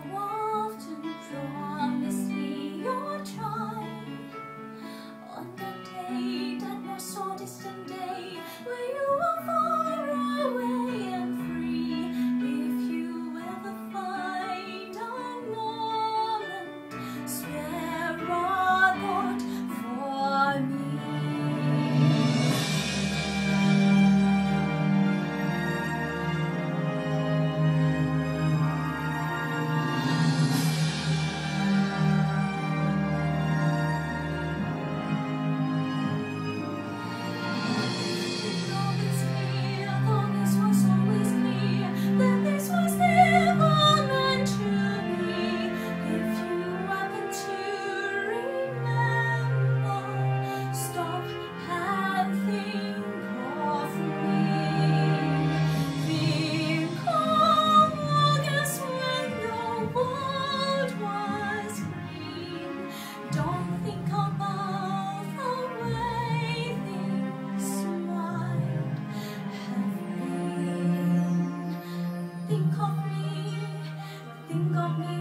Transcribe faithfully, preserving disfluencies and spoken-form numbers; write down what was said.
often promised me your joy on that day, that not so distant day, where you were far away and free. If you ever find a moment, spare a thought for me. Don't think about the way things might have been. Think of me, think of me.